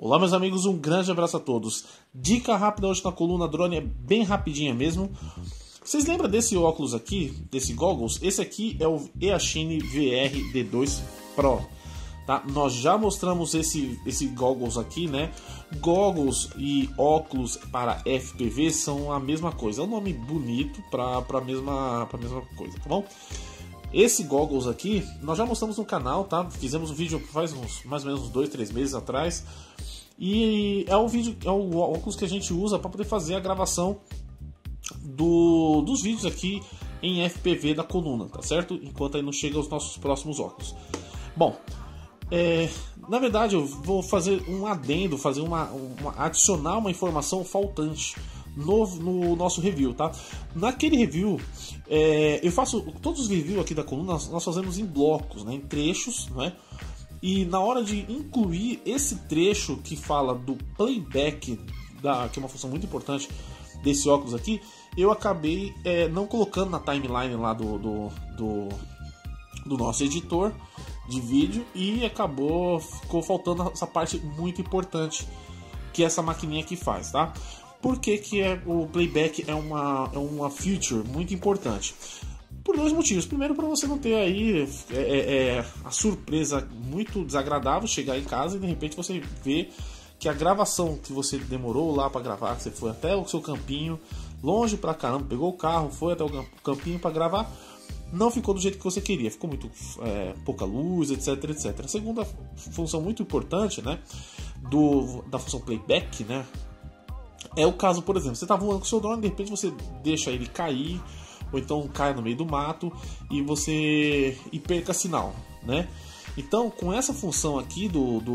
Olá meus amigos, um grande abraço a todos. Dica rápida hoje na coluna drone, é bem rapidinha mesmo. Vocês lembram desse óculos aqui, desse goggles? Esse aqui é o Eachine VR D2 Pro. Tá? Nós já mostramos esse goggles aqui, né? Goggles e óculos para FPV são a mesma coisa. É um nome bonito para a mesma coisa, tá bom? Esse goggles aqui, nós já mostramos no canal, tá? Fizemos um vídeo faz mais ou menos uns 2, 3 meses atrás. E é o óculos que a gente usa para poder fazer a gravação dos vídeos aqui em FPV da coluna, tá certo? Enquanto aí não chega os nossos próximos óculos. Bom, na verdade eu vou fazer um adendo, adicionar uma informação faltante no nosso review, tá? Naquele review, eu faço todos os reviews aqui da coluna, nós fazemos em blocos, né, em trechos, não é? E na hora de incluir esse trecho que fala do playback, que é uma função muito importante desse óculos aqui, eu acabei não colocando na timeline lá do nosso editor de vídeo e ficou faltando essa parte muito importante que essa maquininha aqui faz, tá? Por que o playback é uma feature muito importante? Por dois motivos. Primeiro, para você não ter aí a surpresa muito desagradável, chegar em casa e de repente você vê que a gravação que você demorou lá para gravar, que você foi até o seu campinho, longe pra caramba, pegou o carro, foi até o campinho para gravar, não ficou do jeito que você queria, ficou muito pouca luz, etc, etc. A segunda função muito importante, né, da função playback, né, é o caso, por exemplo, você está voando com o seu drone, de repente você deixa ele cair, ou então cai no meio do mato e perca sinal, né? Então, com essa função aqui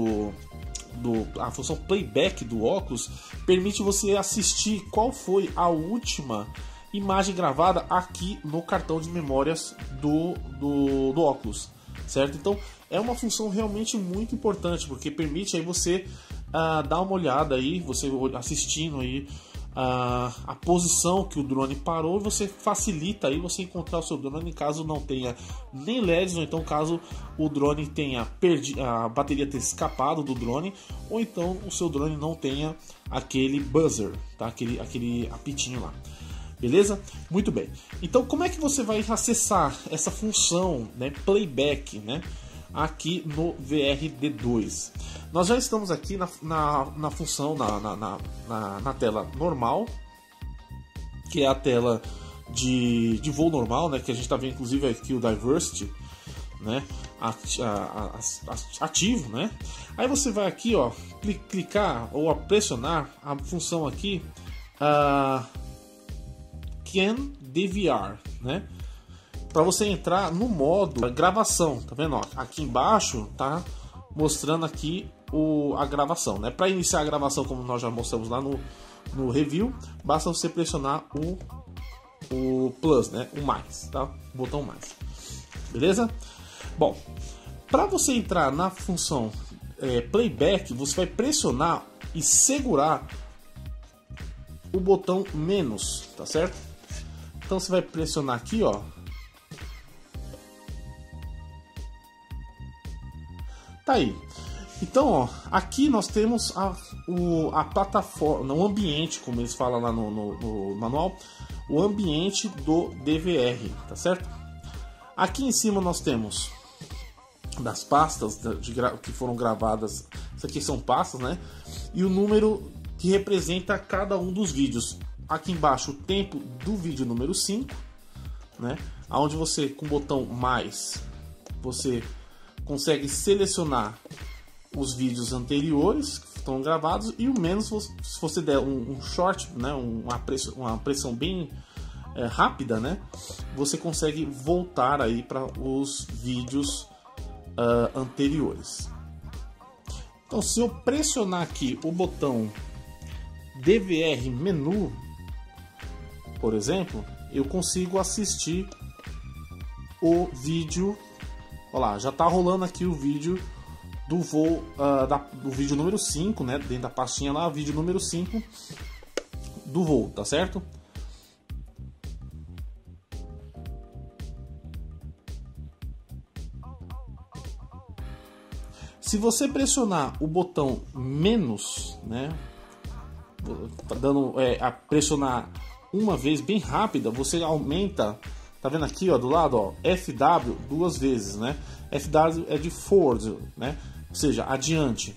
a função playback do óculos, permite você assistir qual foi a última imagem gravada aqui no cartão de memórias do óculos, certo? Então, é uma função realmente muito importante, porque permite aí você dar uma olhada aí, você assistindo aí a posição que o drone parou, e você facilita aí você encontrar o seu drone caso não tenha nem LEDs, ou então caso o drone tenha a bateria tenha escapado do drone, ou então o seu drone não tenha aquele buzzer, tá? aquele apitinho lá. Beleza? Muito bem. Então, como é que você vai acessar essa função, né, playback, né, aqui no VRD2? Nós já estamos aqui na função, na tela normal, que é a tela de voo normal, né, que a gente está vendo inclusive aqui o Diversity, né, ativo, né? Aí você vai aqui, ó, clicar ou pressionar a função aqui, Can DVR, né? Para você entrar no modo gravação, tá vendo? Ó, aqui embaixo tá mostrando aqui a gravação, né? Para iniciar a gravação, como nós já mostramos lá no review, basta você pressionar o plus, né? O mais, tá? O botão mais, beleza? Bom, para você entrar na função playback, você vai pressionar e segurar o botão menos, tá certo? Então você vai pressionar aqui, ó. Tá aí. Então, ó, aqui nós temos a plataforma, o ambiente, como eles falam lá no manual, o ambiente do DVR, tá certo? Aqui em cima nós temos das pastas que foram gravadas, isso aqui são pastas, né? E o número que representa cada um dos vídeos. Aqui embaixo o tempo do vídeo número 5, né? Onde você, com o botão mais, você consegue selecionar os vídeos anteriores que estão gravados, e o menos, se você der um short, né, uma pressão bem rápida, né, você consegue voltar aí para os vídeos anteriores. Então, se eu pressionar aqui o botão DVR menu, por exemplo, eu consigo assistir o vídeo. Olha lá, já está rolando aqui o vídeo do voo, do vídeo número 5, né? Dentro da pastinha lá, vídeo número 5 do voo, tá certo? Se você pressionar o botão menos, né, pressionar uma vez bem rápida, você aumenta, tá vendo aqui, ó, do lado, ó, FW 2 vezes, né? FW é de forward, né? Ou seja, adiante.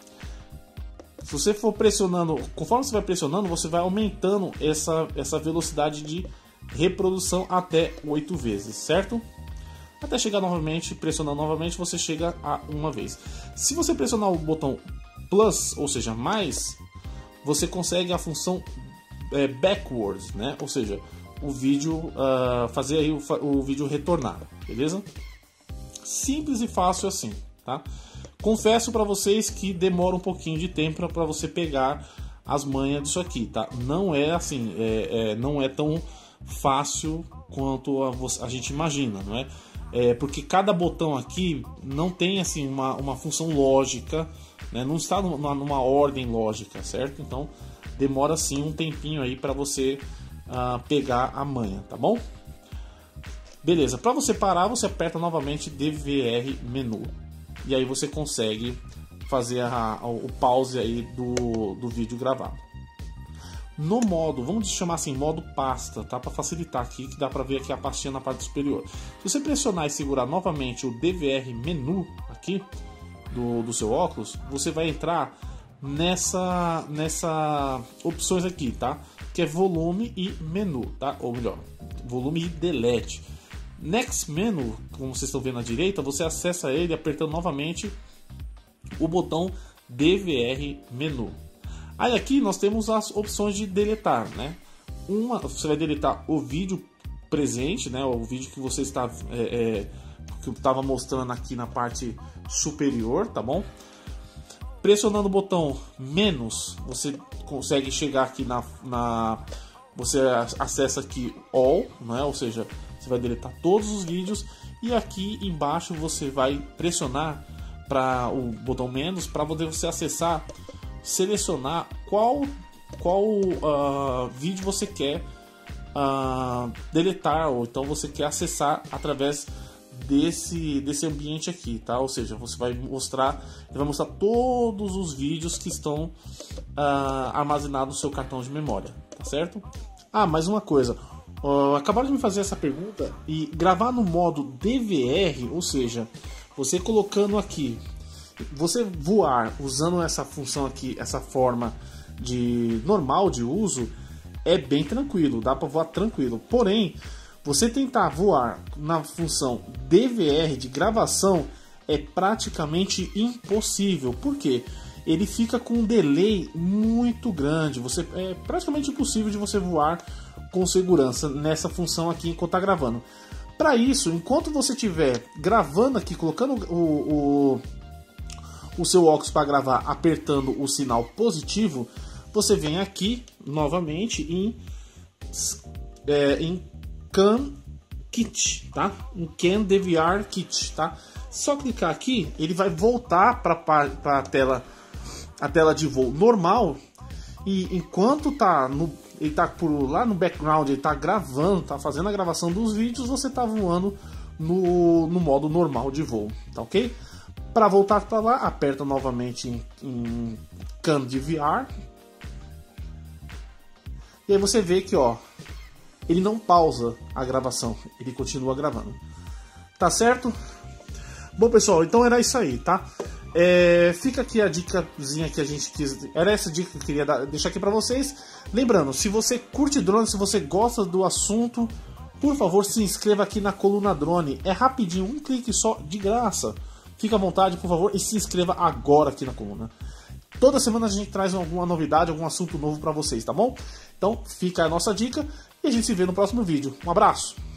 Se você for pressionando, conforme você vai pressionando, você vai aumentando essa velocidade de reprodução até 8 vezes, certo? Até chegar novamente, pressionando novamente, você chega a uma vez. Se você pressionar o botão plus, ou seja, mais, você consegue a função backwards, né? Ou seja, o vídeo fazer aí o vídeo retornar, beleza? Simples e fácil assim, tá? Confesso para vocês que demora um pouquinho de tempo para você pegar as manhas disso aqui, tá? Não é assim, não é tão fácil quanto a gente imagina, não é? Porque cada botão aqui não tem assim uma função lógica, né? Não está numa ordem lógica, certo? Então demora sim um tempinho aí para você pegar a manha, tá bom? Beleza, para você parar, você aperta novamente DVR menu. E aí você consegue fazer o pause aí do vídeo gravado. No modo, vamos chamar assim, modo pasta, tá? Para facilitar aqui, que dá para ver aqui a pastinha na parte superior. Se você pressionar e segurar novamente o DVR menu aqui do seu óculos, você vai entrar nessa opções aqui, tá? Que é volume e menu, tá? Ou melhor, volume e delete. Next Menu, como vocês estão vendo à direita, você acessa ele apertando novamente o botão DVR Menu. Aí aqui nós temos as opções de deletar, né? Você vai deletar o vídeo presente, né? O vídeo que você está que eu estava mostrando aqui na parte superior, tá bom? Pressionando o botão menos, você consegue chegar aqui você acessa aqui All, né? Ou seja, você vai deletar todos os vídeos, e aqui embaixo você vai pressionar para o botão menos para poder você acessar, selecionar qual vídeo você quer deletar, ou então você quer acessar através desse ambiente aqui, tá? Ou seja, você vai mostrar, ele vai mostrar todos os vídeos que estão armazenados no seu cartão de memória, tá certo? Mais uma coisa. Acabaram de me fazer essa pergunta, e gravar no modo DVR, ou seja, você colocando aqui, você voar usando essa função aqui, essa forma normal de uso, é bem tranquilo, dá para voar tranquilo. Porém, você tentar voar na função DVR de gravação é praticamente impossível. Por quê? Ele fica com um delay muito grande. É praticamente impossível de você voar com segurança nessa função aqui enquanto está gravando. Para isso, enquanto você estiver gravando aqui, colocando o seu óculos para gravar, apertando o sinal positivo, você vem aqui novamente em Can Kit, tá? Em Can DVR Kit, tá? Só clicar aqui, ele vai voltar para a tela de voo normal, e enquanto ele tá por lá no background, ele tá gravando, tá fazendo a gravação dos vídeos, você tá voando no modo normal de voo, tá ok? Para voltar para lá, aperta novamente em Can DVR, e aí você vê que, ó, ele não pausa a gravação, ele continua gravando, tá certo? Bom, pessoal, então era isso aí, tá? Fica aqui a dicasinha que a gente quis. Era essa dica que eu queria deixar aqui pra vocês. Lembrando, se você curte drone, se você gosta do assunto, por favor, se inscreva aqui na Coluna Drone. É rapidinho, um clique só, de graça. Fica à vontade, por favor, e se inscreva agora aqui na coluna. Toda semana a gente traz alguma novidade, algum assunto novo pra vocês, tá bom? Então fica a nossa dica e a gente se vê no próximo vídeo. Um abraço!